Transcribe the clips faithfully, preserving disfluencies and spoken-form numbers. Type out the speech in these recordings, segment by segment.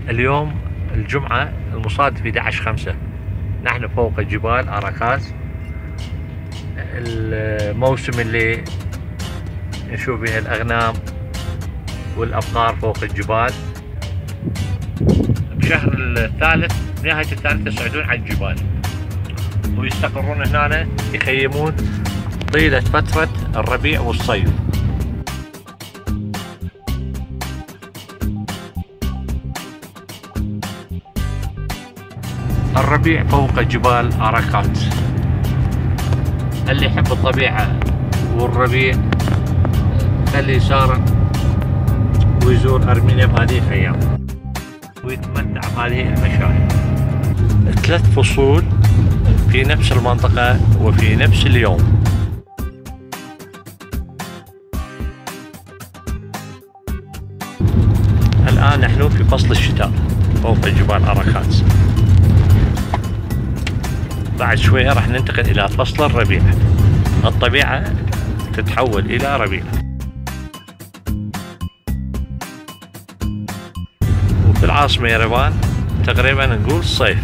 اليوم الجمعة المصادف احد عشر خمسة، نحن فوق جبال أراكاز، الموسم اللي نشوف فيه الأغنام والأبقار فوق الجبال. بشهر الثالث نهاية الثالث يصعدون على الجبال ويستقرون هنا، يخيمون طيلة فترة الربيع والصيف. الربيع فوق جبال أراكات، اللي يحب الطبيعة والربيع خليه يسارع ويزور أرمينيا بهذه الأيام ويتمتع بهذه المشاهد. ثلاث فصول في نفس المنطقة وفي نفس اليوم. الآن نحن في فصل الشتاء فوق جبال أراكات، بعد شوية راح ننتقل إلى فصل الربيع، الطبيعة تتحول إلى ربيع. وفي العاصمة يريفان تقريبا نقول صيف،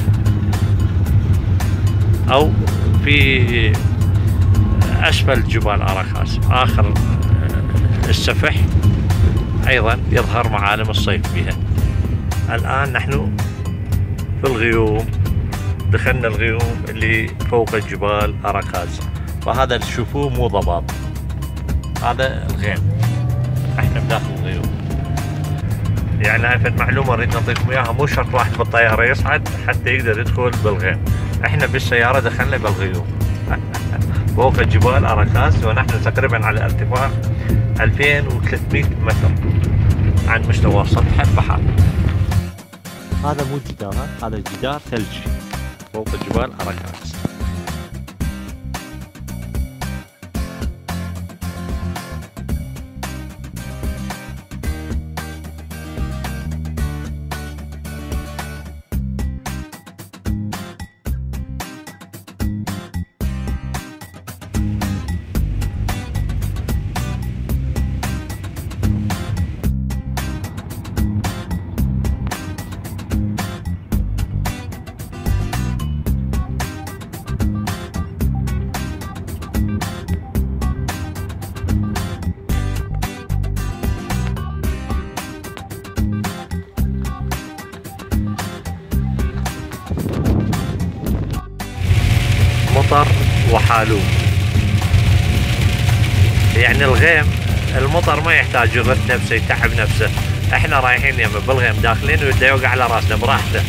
أو في أسفل جبال أراكات آخر السفح أيضا يظهر معالم الصيف بها. الآن نحن في الغيوم، دخلنا الغيوم اللي فوق جبال أراكات، وهذا اللي تشوفوه مو ضباب، هذا الغيم، احنا بداخل الغيوم. يعني هاي فد معلومة اريد نعطيكم اياها، مو شرط واحد بالطيارة يصعد حتى يقدر يدخل بالغيم، احنا بالسيارة دخلنا بالغيوم فوق جبال أراكات، ونحن تقريبا على ارتفاع ألفين وثلاثمئة متر عن مستوى سطح البحر. هذا مو جدار، هذا جدار ثلجي فوق جبال أراكات. مطر وحالوم، يعني الغيم المطر ما يحتاج يغث نفسه يتعب نفسه، احنا رايحين يمه بالغيم داخلين ويبدا يوقع على راسنا براحته.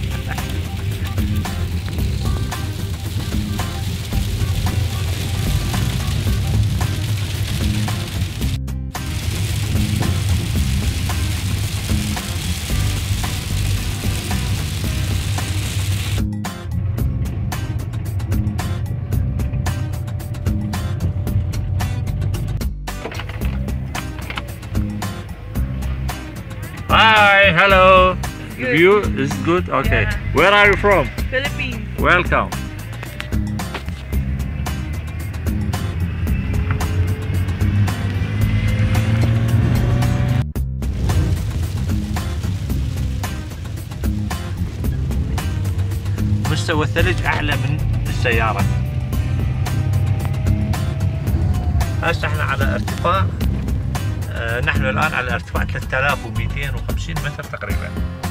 Hi, hello. Good. View is good. Okay. Yeah. Where are you from? Philippines. Welcome. مستوى الثلج أعلى من السيارة. هسه احنا على ارتفاع، آه نحن الآن على ارتفاع ثلاثة آلاف ومئتين وخمسين متر تقريبا.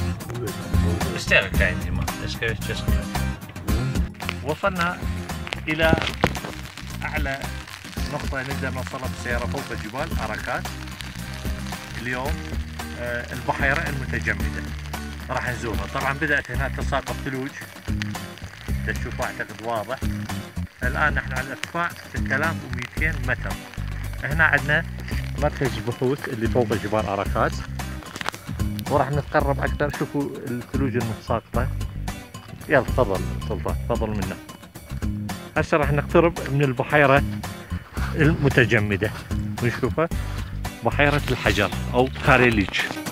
وصلنا إلى أعلى نقطة نقدر نوصلها بالسيارة فوق جبال أراكات اليوم، آه البحيرة المتجمدة راح نزورها. طبعا بدأت هنا تساقط ثلوج، تشوفوا أعتقد واضح. الآن نحن على ارتفاع ثلاثة آلاف ومئتين متر. هنا عندنا مركز بحوث اللي فوق جبال أراكات، وراح نتقرب أكثر. شوفوا الثلوج المتساقطة. يلا تفضل سلطان، تفضل منا. هسه راح نقترب من البحيرة المتجمدة ونشوفها، بحيرة الحجر أو كاريليج.